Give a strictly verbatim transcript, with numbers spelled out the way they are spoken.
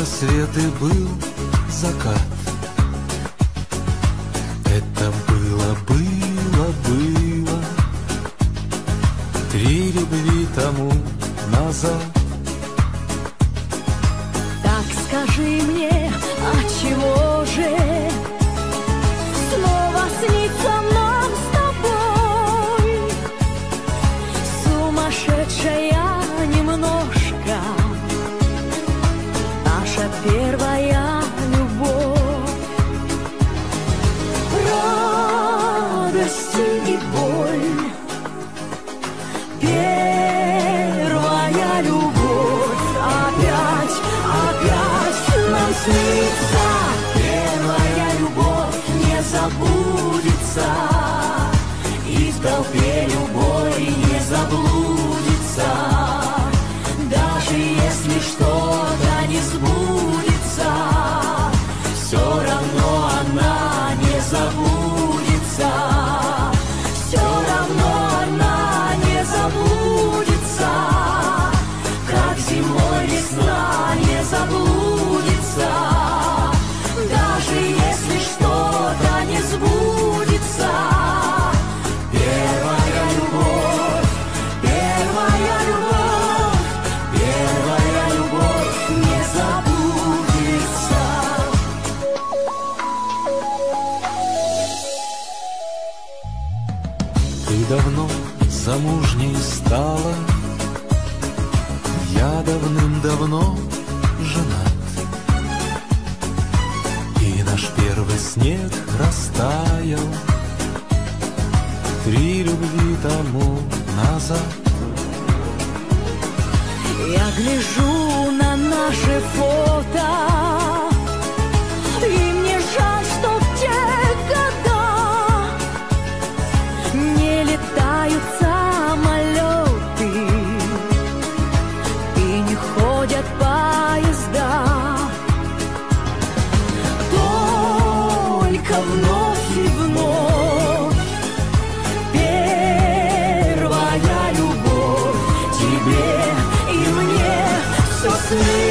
рассвет и был закат. Это было, было, было три любви тому назад. Так скажи мне, отчего же снова снится нам с тобой сумасшедшая немножко наша первая любовь? Радости и боль, первая любовь, опять, опять нам снится. Первая любовь не забудется, и в толпе любой не заблудится. Даже если что-то не сбудется, все равно она не забудется. Все равно она не забудется, как зимой весна не заблудится. Даже если что-то не сбудется, первая любовь, первая любовь, первая любовь не забудется. Ты давно замужней стала, я давным-давно женат, и наш первый снег растаял три любви тому назад. Я гляжу на наши фото, и мне жаль, что в те года не летают самолеты и не ходят поезда. Только вновь и вновь первая любовь, тебе и мне все снится.